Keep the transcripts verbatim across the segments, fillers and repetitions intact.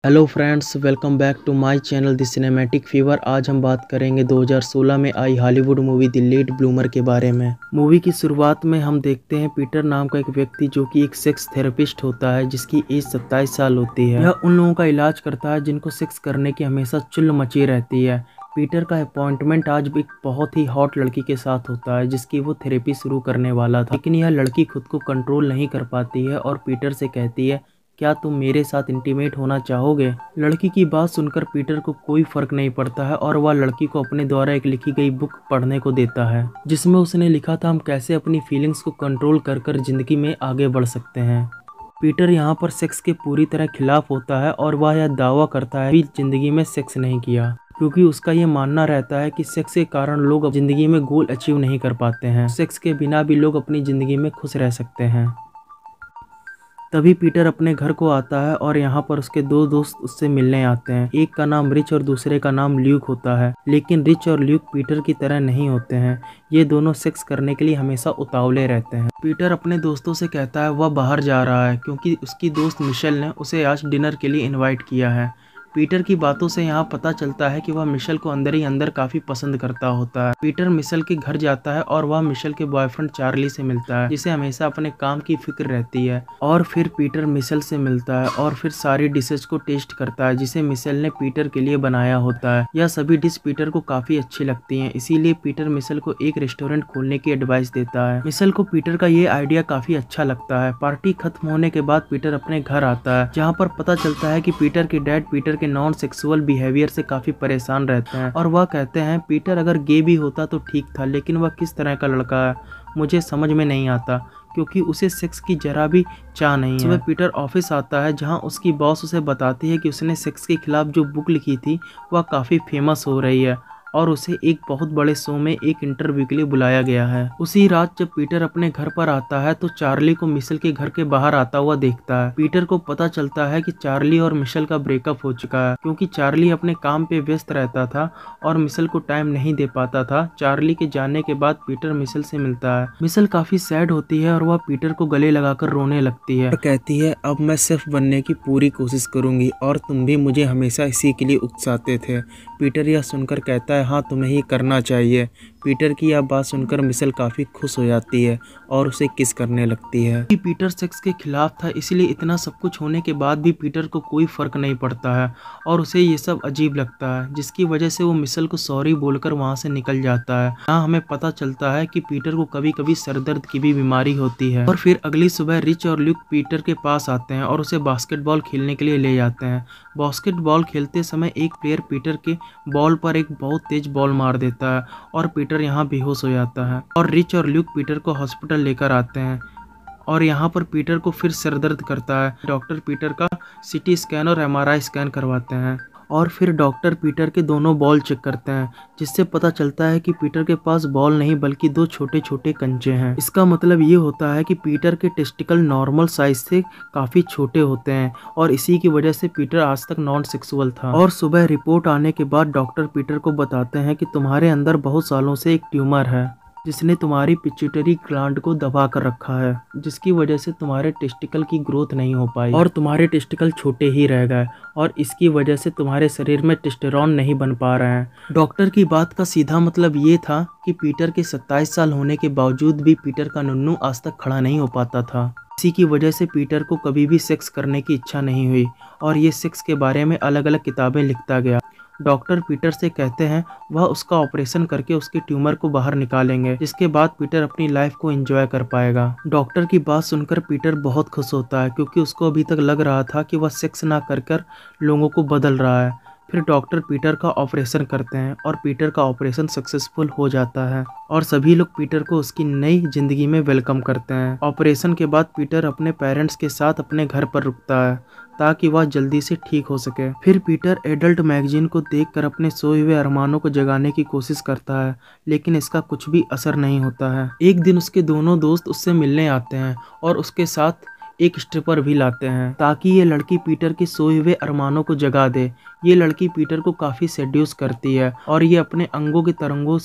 Hello friends, welcome back to my channel the cinematic fever. आज हम बात करेंगे दो हज़ार सोलह में आई Hollywood movie the late bloomer के बारे में। मूवी की शुरुआत में हम देखते हैं पीटर नाम का एक व्यक्ति जो कि एक सेक्स थेरेपिस्ट होता है, जिसकी एज सत्ताईस साल होती है। यह उन लोगों का इलाज करता है जिनको सेक्स करने की हमेशा चुल मची रहती है। पीटर का अपॉइंटमेंट आज भी एक बहुत ही हॉट लड़की के साथ होता है जिसकी वो थेरेपी शुरू करने वाला था, लेकिन यह लड़की खुद को कंट्रोल नहीं कर पाती है और पीटर से कहती है, क्या तुम मेरे साथ इंटीमेट होना चाहोगे। लड़की की बात सुनकर पीटर को कोई फर्क नहीं पड़ता है और वह लड़की को अपने द्वारा एक लिखी गई बुक पढ़ने को देता है, जिसमें उसने लिखा था हम कैसे अपनी फीलिंग्स को कंट्रोल कर कर जिंदगी में आगे बढ़ सकते हैं। पीटर यहाँ पर सेक्स के पूरी तरह खिलाफ होता है और वह यह दावा करता है कि जिंदगी में सेक्स नहीं किया, क्योंकि उसका ये मानना रहता है कि सेक्स के कारण लोग जिंदगी में गोल अचीव नहीं कर पाते हैं। सेक्स के बिना भी लोग अपनी जिंदगी में खुश रह सकते हैं। तभी पीटर अपने घर को आता है और यहाँ पर उसके दो दोस्त उससे मिलने आते हैं। एक का नाम रिच और दूसरे का नाम ल्यूक होता है, लेकिन रिच और ल्यूक पीटर की तरह नहीं होते हैं। ये दोनों सेक्स करने के लिए हमेशा उतावले रहते हैं। पीटर अपने दोस्तों से कहता है वह बाहर जा रहा है क्योंकि उसकी दोस्त मिशेल ने उसे आज डिनर के लिए इन्वाइट किया है। पीटर की बातों से यहाँ पता चलता है कि वह मिशेल को अंदर ही अंदर काफी पसंद करता होता है। पीटर मिशेल के घर जाता है और वह मिशेल के बॉयफ्रेंड चार्ली से मिलता है, जिसे हमेशा अपने काम की फिक्र रहती है। और फिर पीटर मिशेल से मिलता है और फिर सारी डिशेज को टेस्ट करता है जिसे मिशेल ने पीटर के लिए बनाया होता है। यह सभी डिश पीटर को काफी अच्छी लगती है, इसीलिए पीटर मिशेल को एक रेस्टोरेंट खोलने की एडवाइस देता है। मिशेल को पीटर का ये आइडिया काफी अच्छा लगता है। पार्टी खत्म होने के बाद पीटर अपने घर आता है, जहाँ पर पता चलता है कि पीटर के डैड पीटर के नॉन सेक्सुअल बिहेवियर से काफी परेशान रहते हैं और वह कहते हैं पीटर अगर गे भी होता तो ठीक था, लेकिन वह किस तरह का लड़का है मुझे समझ में नहीं आता, क्योंकि उसे सेक्स की जरा भी चाह नहीं है। सुबह पीटर ऑफिस आता है, जहां उसकी बॉस उसे बताती है कि उसने सेक्स के खिलाफ जो बुक लिखी थी वह काफी फेमस हो रही है और उसे एक बहुत बड़े शो में एक इंटरव्यू के लिए बुलाया गया है। उसी रात जब पीटर अपने घर पर आता है तो चार्ली को मिशेल के घर के बाहर आता हुआ देखता है। पीटर को पता चलता है कि चार्ली और मिशेल का ब्रेकअप हो चुका है, क्योंकि चार्ली अपने काम पे व्यस्त रहता था और मिशेल को टाइम नहीं दे पाता था। चार्ली के जाने के बाद पीटर मिशेल से मिलता है। मिशेल काफी सैड होती है और वह पीटर को गले लगाकर रोने लगती है और कहती है अब मैं सिर्फ बनने की पूरी कोशिश करूंगी और तुम भी मुझे हमेशा इसी के लिए उकसाते थे। पीटर यह सुनकर कहता है हाँ तुम्हें ही करना चाहिए। पीटर की यह बात सुनकर मिशेल काफी खुश हो जाती है और उसे किस करने लगती है। पीटर सेक्स के खिलाफ था, इसलिए इतना सब कुछ होने के बाद भी पीटर को कोई फर्क नहीं पड़ता है और उसे ये सब अजीब लगता है, जिसकी वजह से वो मिशेल को सॉरी बोलकर वहां से निकल जाता है। यहाँ हमें पता चलता है कि पीटर को कभी कभी सरदर्द की भी बीमारी होती है। और फिर अगली सुबह रिच और ल्यूक पीटर के पास आते हैं और उसे बास्केटबॉल खेलने के लिए ले जाते हैं। बास्केटबॉल खेलते समय एक प्लेयर पीटर के बॉल पर एक बहुत तेज बॉल मार देता है और पीटर यहाँ बेहोश हो जाता है और रिच और ल्यूक पीटर को हॉस्पिटल लेकर आते हैं और यहाँ पर पीटर को फिर सर दर्द करता है। डॉक्टर पीटर का सीटी स्कैन और एमआरआई स्कैन करवाते हैं और फिर डॉक्टर पीटर के दोनों बॉल चेक करते हैं, जिससे पता चलता है कि पीटर के पास बॉल नहीं बल्कि दो छोटे छोटे कंचे हैं। इसका मतलब ये होता है कि पीटर के टेस्टिकल नॉर्मल साइज से काफी छोटे होते हैं और इसी की वजह से पीटर आज तक नॉन सेक्सुअल था। और सुबह रिपोर्ट आने के बाद डॉक्टर पीटर को बताते हैं कि तुम्हारे अंदर बहुत सालों से एक ट्यूमर है जिसने तुम्हारी पिट्यूटरी ग्लैंड को दबा कर रखा है, जिसकी वजह से तुम्हारे टेस्टिकल की ग्रोथ नहीं हो पाई और तुम्हारे टेस्टिकल छोटे ही रह गए और इसकी वजह से तुम्हारे शरीर में टेस्टोस्टेरोन नहीं बन पा रहे हैं। डॉक्टर की बात का सीधा मतलब ये था कि पीटर के सत्ताईस साल होने के बावजूद भी पीटर का नुन्नू आज तक खड़ा नहीं हो पाता था। इसी की वजह से पीटर को कभी भी सेक्स करने की इच्छा नहीं हुई और ये सेक्स के बारे में अलग अलग किताबें लिखता गया। डॉक्टर पीटर से कहते हैं वह उसका ऑपरेशन करके उसके ट्यूमर को बाहर निकालेंगे, जिसके बाद पीटर अपनी लाइफ को एंजॉय कर पाएगा। डॉक्टर की बात सुनकर पीटर बहुत खुश होता है, क्योंकि उसको अभी तक लग रहा था कि वह सेक्स ना कर कर लोगों को बदल रहा है। फिर डॉक्टर पीटर का ऑपरेशन करते हैं और पीटर का ऑपरेशन सक्सेसफुल हो जाता है और सभी लोग पीटर को उसकी नई जिंदगी में वेलकम करते हैं। ऑपरेशन के बाद पीटर अपने पेरेंट्स के साथ अपने घर पर रुकता है ताकि वह जल्दी से ठीक हो सके। फिर पीटर एडल्ट मैगजीन को देखकर अपने सोए हुए अरमानों को जगाने की कोशिश करता है, लेकिन इसका कुछ भी असर नहीं होता है। एक दिन उसके दोनों दोस्त उससे मिलने आते हैं और उसके साथ एक स्ट्रिपर भी लाते हैं ताकि ये लड़की पीटर के सोए हुए अरमानों को जगा दे। ये लड़की पीटर को काफी सेड्यूस करती है और ये अपने अंगों के तरंगों से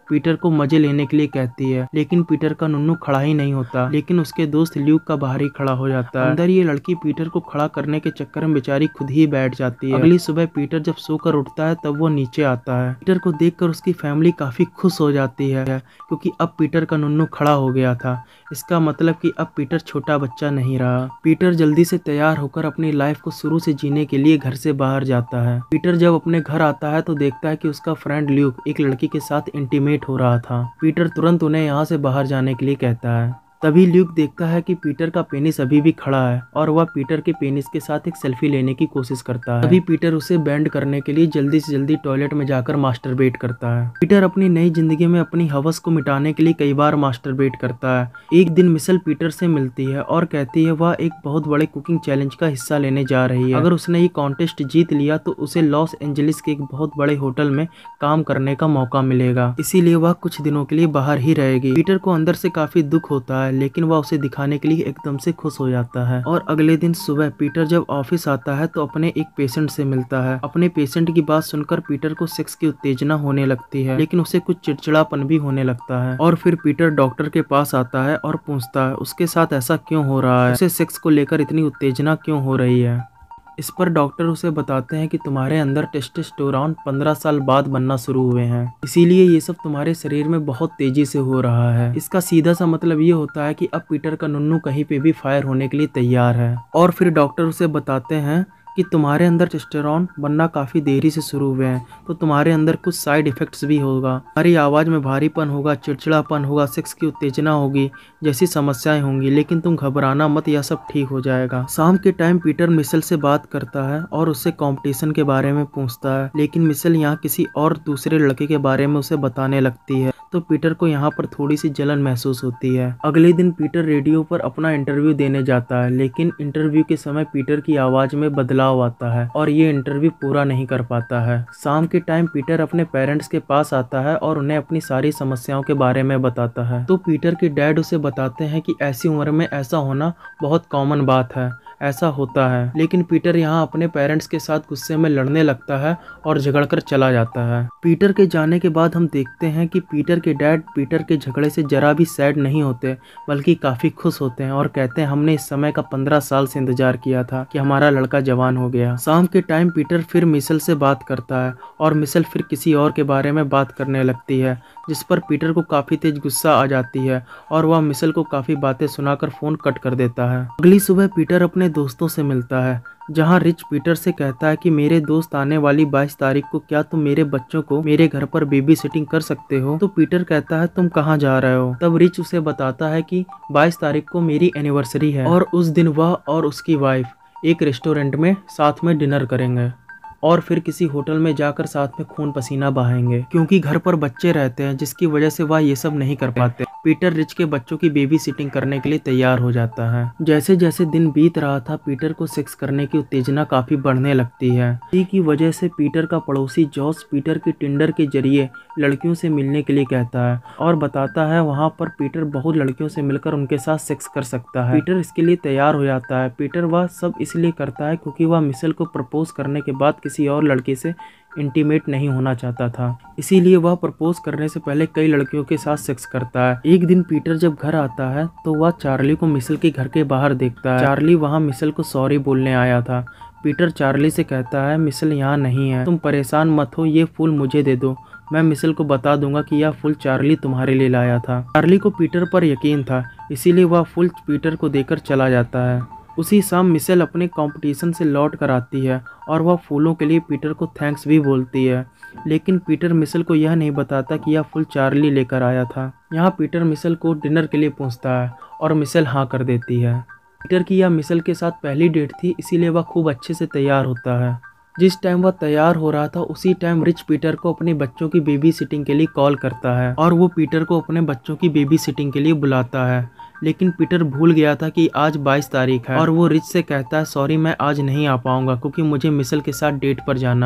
पीटर को मजे लेने के लिए कहती है, लेकिन पीटर का नुन्नू खड़ा ही नहीं होता। लेकिन उसके दोस्त ल्यूक का बाहर ही खड़ा हो जाता है। अंदर ये लड़की पीटर को खड़ा करने के चक्कर में बेचारी खुद ही बैठ जाती है। अगली सुबह पीटर जब सोकर उठता है तब वो नीचे आता है। पीटर को देखकर उसकी फैमिली काफी खुश हो जाती है, क्योंकि अब पीटर का नुन्नू खड़ा हो गया था। इसका मतलब कि अब पीटर छोटा बच्चा नहीं रहा। पीटर जल्दी से तैयार होकर अपनी लाइफ को शुरू से जीने के लिए घर से बाहर जाता है। पीटर जब अपने घर आता है तो देखता है कि उसका फ्रेंड ल्यूक एक लड़की के साथ इंटीमेट हो रहा था। पीटर तुरंत उन्हें यहाँ से बाहर जाने के लिए कहता है। तभी ल्यूक देखता है कि पीटर का पेनिस अभी भी खड़ा है और वह पीटर के पेनिस के साथ एक सेल्फी लेने की कोशिश करता है। तभी पीटर उसे बैंड करने के लिए जल्दी से जल्दी टॉयलेट में जाकर मास्टरबेट करता है। पीटर अपनी नई जिंदगी में अपनी हवस को मिटाने के लिए कई बार मास्टरबेट करता है। एक दिन मिशेल पीटर से मिलती है और कहती है वह एक बहुत बड़े कुकिंग चैलेंज का हिस्सा लेने जा रही है। अगर उसने ये कॉन्टेस्ट जीत लिया तो उसे लॉस एंजलिस के एक बहुत बड़े होटल में काम करने का मौका मिलेगा, इसीलिए वह कुछ दिनों के लिए बाहर ही रहेगी। पीटर को अंदर से काफी दुख होता है, लेकिन वह उसे दिखाने के लिए एकदम से खुश हो जाता है। और अगले दिन सुबह पीटर जब ऑफिस आता है तो अपने एक पेशेंट से मिलता है। अपने पेशेंट की बात सुनकर पीटर को सेक्स की उत्तेजना होने लगती है, लेकिन उसे कुछ चिड़चिड़ापन भी होने लगता है। और फिर पीटर डॉक्टर के पास आता है और पूछता है उसके साथ ऐसा क्यों हो रहा है, उसे सेक्स को लेकर इतनी उत्तेजना क्यों हो रही है। इस पर डॉक्टर उसे बताते हैं कि तुम्हारे अंदर टेस्टोस्टेरोन पंद्रह साल बाद बनना शुरू हुए हैं, इसीलिए ये सब तुम्हारे शरीर में बहुत तेजी से हो रहा है। इसका सीधा सा मतलब ये होता है कि अब पीटर का नुन्नू कहीं पे भी फायर होने के लिए तैयार है। और फिर डॉक्टर उसे बताते हैं कि तुम्हारे अंदर टेस्टोस्टेरोन बनना काफ़ी देरी से शुरू हुए हैं, तो तुम्हारे अंदर कुछ साइड इफ़ेक्ट्स भी होगा। तुम्हारी आवाज़ में भारीपन होगा, चिड़चिड़ापन होगा, सेक्स की उत्तेजना होगी, जैसी समस्याएं होंगी, लेकिन तुम घबराना मत, यह सब ठीक हो जाएगा। शाम के टाइम पीटर मिशेल से बात करता है और उससे कंपटीशन के बारे में पूछता है, लेकिन मिशेल यहाँ किसी और दूसरे लड़के के बारे में उसे बताने लगती है, तो पीटर को यहाँ पर थोड़ी सी जलन महसूस होती है। अगले दिन पीटर रेडियो पर अपना इंटरव्यू देने जाता है, लेकिन इंटरव्यू के समय पीटर की आवाज़ में बदलाव आता है और ये इंटरव्यू पूरा नहीं कर पाता है। शाम के टाइम पीटर अपने पेरेंट्स के पास आता है और उन्हें अपनी सारी समस्याओं के बारे में बताता है। तो पीटर के डैड उसे बताते हैं कि ऐसी उम्र में ऐसा होना बहुत कॉमन बात है, ऐसा होता है। लेकिन पीटर यहाँ अपने पेरेंट्स के साथ गुस्से में लड़ने लगता है और झगड़कर चला जाता है। पीटर के जाने के बाद हम देखते हैं कि पीटर के डैड पीटर के झगड़े से जरा भी सैड नहीं होते, बल्कि काफी खुश होते हैं और कहते हैं हमने इस समय का पंद्रह साल से इंतजार किया था कि हमारा लड़का जवान हो गया। शाम के टाइम पीटर फिर मिशेल से बात करता है और मिशेल फिर किसी और के बारे में बात करने लगती है, जिस पर पीटर को काफी तेज गुस्सा आ जाती है और वह मिशेल को काफी बातें सुनाकर फोन कट कर देता है। अगली सुबह पीटर अपने दोस्तों से मिलता है, जहां रिच पीटर से कहता है कि मेरे दोस्त आने वाली बाईस तारीख को क्या तुम मेरे बच्चों को मेरे घर पर बेबी सिटिंग कर सकते हो। तो पीटर कहता है तुम कहां जा रहे हो। तब रिच उसे बताता है कि बाईस तारीख को मेरी एनिवर्सरी है और उस दिन वह और उसकी वाइफ एक रेस्टोरेंट में साथ में डिनर करेंगे और फिर किसी होटल में जाकर साथ में खून पसीना बहाएंगे, क्योंकि घर पर बच्चे रहते हैं जिसकी वजह से वह ये सब नहीं कर पाते। पीटर रिच के बच्चों की बेबी सिटिंग करने के लिए तैयार हो जाता है। जैसे जैसे दिन बीत रहा था पीटर को सेक्स करने की उत्तेजना काफी बढ़ने लगती है। इसी की वजह से पीटर का पड़ोसी जॉस पीटर की टिंडर के जरिए लड़कियों से मिलने के लिए कहता है और बताता है वहाँ पर पीटर बहुत लड़कियों से मिलकर उनके साथ सेक्स कर सकता है। पीटर इसके लिए तैयार हो जाता है। पीटर वह सब इसलिए करता है क्योंकि वह मिशेल को प्रपोज करने के बाद किसी और लड़के से इंटीमेट नहीं होना चाहता था, इसीलिए वह प्रपोज करने से पहले कई लड़कियों के साथ सेक्स करता है। एक दिन पीटर जब घर आता है तो वह चार्ली को मिशेल के घर के बाहर देखता है। चार्ली वहां मिशेल को सॉरी बोलने आया था। पीटर चार्ली से कहता है मिशेल यहाँ नहीं है, तुम परेशान मत हो, ये फूल मुझे दे दो, मैं मिशेल को बता दूंगा कि यह फूल चार्ली तुम्हारे लिए लाया था। चार्ली को पीटर पर यकीन था, इसीलिए वह फूल पीटर को देकर चला जाता है। उसी शाम मिशेल अपने कंपटीशन से लौट कर आती है और वह फूलों के लिए पीटर को थैंक्स भी बोलती है, लेकिन पीटर मिशेल को यह नहीं बताता कि यह फूल चार्ली लेकर आया था। यहाँ पीटर मिशेल को डिनर के लिए पूछता है और मिशेल हाँ कर देती है। पीटर की यह मिशेल के साथ पहली डेट थी, इसीलिए वह खूब अच्छे से तैयार होता है। जिस टाइम वह तैयार हो रहा था उसी टाइम रिच पीटर को अपने बच्चों की बेबी सिटिंग के लिए कॉल करता है और वो पीटर को अपने बच्चों की बेबी सिटिंग के लिए बुलाता है। लेकिन पीटर भूल गया था कि आज बाईस तारीख है और वो रिच से कहता है सॉरी मैं आज नहीं आ पाऊंगा क्योंकि मुझे मिशेल के साथ डेट पर जाना है।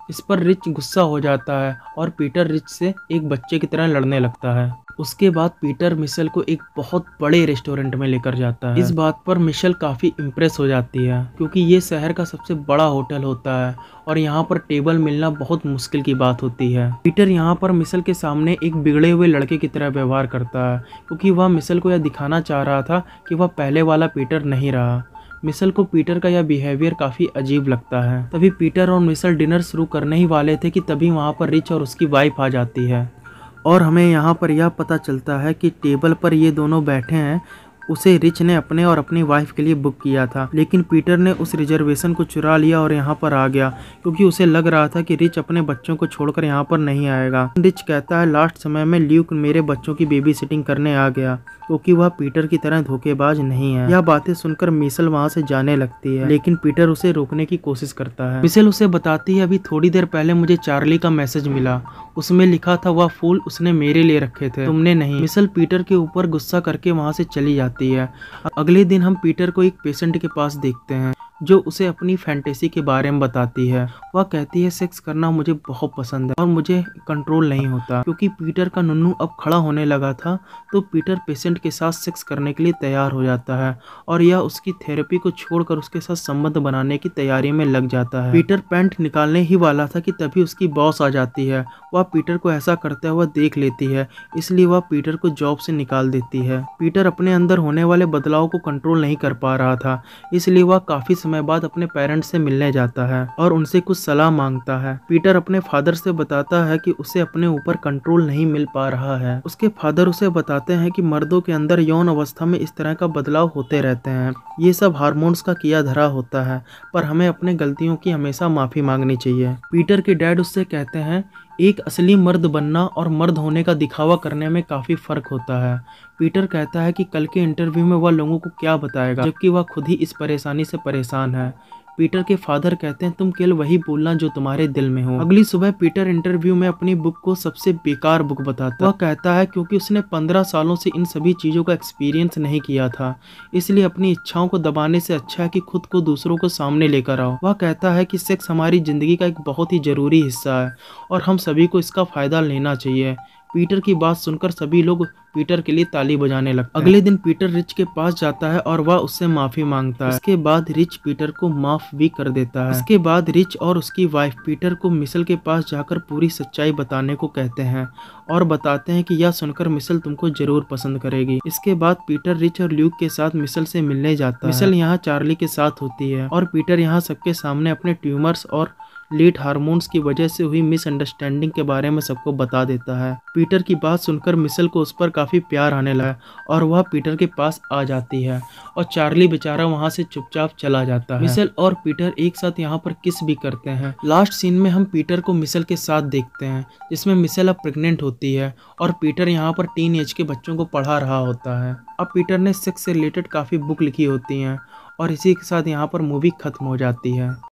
इस पर रिच गुस्सा हो जाता है और पीटर रिच से एक बच्चे की तरह लड़ने लगता है। उसके बाद पीटर मिशेल को एक बहुत बड़े रेस्टोरेंट में लेकर जाता है। इस बात पर मिशेल काफ़ी इम्प्रेस हो जाती है क्योंकि ये शहर का सबसे बड़ा होटल होता है और यहाँ पर टेबल मिलना बहुत मुश्किल की बात होती है। पीटर यहाँ पर मिशेल के सामने एक बिगड़े हुए लड़के की तरह व्यवहार करता है क्योंकि वह मिशेल को यह दिखाना चाह रहा था कि वह पहले वाला पीटर नहीं रहा। मिशेल को पीटर का यह बिहेवियर काफ़ी अजीब लगता है। तभी पीटर और मिशेल डिनर शुरू करने ही वाले थे कि तभी वहाँ पर रिच और उसकी वाइफ आ जाती है और हमें यहाँ पर यह पता चलता है कि टेबल पर ये दोनों बैठे हैं उसे रिच ने अपने और अपनी वाइफ के लिए बुक किया था, लेकिन पीटर ने उस रिजर्वेशन को चुरा लिया और यहाँ पर आ गया क्योंकि उसे लग रहा था कि रिच अपने बच्चों को छोड़कर यहाँ पर नहीं आएगा। रिच कहता है लास्ट समय में ल्यूक मेरे बच्चों की बेबी सिटिंग करने आ गया क्योंकि वह पीटर की तरह धोखेबाज नहीं है। यह बातें सुनकर मिशेल वहाँ से जाने लगती है, लेकिन पीटर उसे रोकने की कोशिश करता है। मिशेल उसे बताती है अभी थोड़ी देर पहले मुझे चार्ली का मैसेज मिला, उसमें लिखा था वह फूल उसने मेरे लिए रखे थे, तुमने नहीं। मिशेल पीटर के ऊपर गुस्सा करके वहाँ से चली जाती है। अगले दिन हम पीटर को एक पेशेंट के पास देखते हैं जो उसे अपनी फैंटेसी के बारे में बताती है। वह कहती है सेक्स करना मुझे बहुत पसंद है और मुझे कंट्रोल नहीं होता। क्योंकि पीटर का नुन्नू अब खड़ा होने लगा था तो पीटर पेशेंट के साथ सेक्स करने के लिए तैयार हो जाता है और यह उसकी थेरेपी को छोड़कर उसके साथ संबंध बनाने की तैयारी में लग जाता है। पीटर पैंट निकालने ही वाला था कि तभी उसकी बॉस आ जाती है। वह पीटर को ऐसा करते हुए देख लेती है, इसलिए वह पीटर को जॉब से निकाल देती है। पीटर अपने अंदर होने वाले बदलाव को कंट्रोल नहीं कर पा रहा था, इसलिए वह काफी समय बाद अपने पेरेंट्स से मिलने जाता है और उनसे कुछ सलाह मांगता है। पीटर अपने फादर से बताता है कि उसे अपने ऊपर कंट्रोल नहीं मिल पा रहा है। उसके फादर उसे बताते हैं कि मर्दों के अंदर यौन अवस्था में इस तरह का बदलाव होते रहते हैं, ये सब हार्मोन्स का किया धरा होता है, पर हमें अपने गलतियों की हमेशा माफी मांगनी चाहिए। पीटर के डैड उससे कहते हैं एक असली मर्द बनना और मर्द होने का दिखावा करने में काफी फर्क होता है। पीटर कहता है कि कल के इंटरव्यू में वह लोगों को क्या बताएगा जबकि वह खुद ही इस परेशानी से परेशान है। पीटर के फादर कहते हैं तुम केवल वही बोलना जो तुम्हारे दिल में हो। अगली सुबह पीटर इंटरव्यू में अपनी बुक को सबसे बेकार बुक बताता है। वह कहता है क्योंकि उसने पंद्रह सालों से इन सभी चीजों का एक्सपीरियंस नहीं किया था, इसलिए अपनी इच्छाओं को दबाने से अच्छा है कि खुद को दूसरों को सामने लेकर आओ। वह कहता है कि सेक्स हमारी जिंदगी का एक बहुत ही जरूरी हिस्सा है और हम सभी को इसका फायदा लेना चाहिए। पीटर की बात सुनकर सभी लोग पीटर के लिए ताली बजाने लगते हैं। अगले दिन पीटर रिच के पास जाता है और वह उससे माफी मांगता है। इसके बाद रिच पीटर को माफ भी कर देता है। इसके बाद रिच और उसकी वाइफ पीटर को मिशेल के पास जाकर पूरी सच्चाई बताने को कहते हैं और बताते हैं कि यह सुनकर मिशेल तुमको जरूर पसंद करेगी। इसके बाद पीटर रिच और ल्यूक के साथ मिशेल से मिलने जाता है। मिशेल यहाँ चार्ली के साथ होती है और पीटर यहाँ सबके सामने अपने ट्यूमर्स और लेट हार्मोन्स की वजह से हुई मिसअंडरस्टैंडिंग के बारे में सबको बता देता है। पीटर की बात सुनकर मिशेल को उस पर काफी प्यार आने लगा और वह पीटर के पास आ जाती है और चार्ली बेचारा वहां से चुपचाप चला जाता है। मिशेल और पीटर एक साथ यहाँ पर किस भी करते हैं। लास्ट सीन में हम पीटर को मिशेल के साथ देखते हैं जिसमें मिशेल अब प्रेग्नेंट होती है और पीटर यहाँ पर टीन एज के बच्चों को पढ़ा रहा होता है। अब पीटर ने सेक्स से रिलेटेड काफी बुक लिखी होती हैं और इसी के साथ यहाँ पर मूवी खत्म हो जाती है।